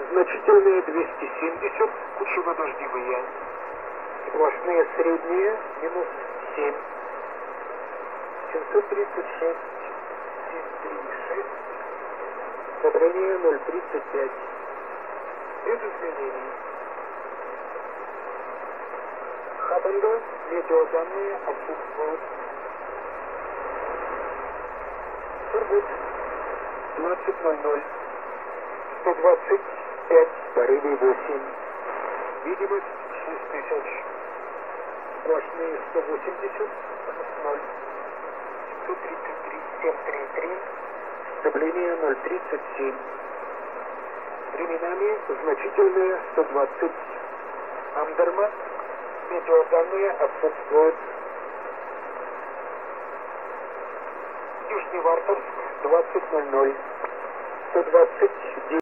Значительные 270, кучево-дождевые. Сплошные средние минус 7. 736, 736. Давление 0,35. Без изменений. Хаббенда, метеоданные отсутствуют. Сургут, 20:00. 125, порывы 8. Видимость 6000. Сплошные 180, 0. 733, 733. Давление 0,37. Временами значительные 120. Андермат. Метеоданные отсутствуют. Нижневартовск, 20:00. 129.